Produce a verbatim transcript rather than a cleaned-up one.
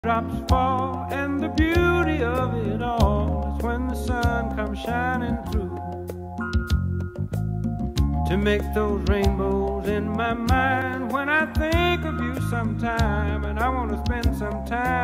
Drops fall, and the beauty of it all is when the sun comes shining through to make those rainbows in my mind when I think of you sometime, and I want to spend some time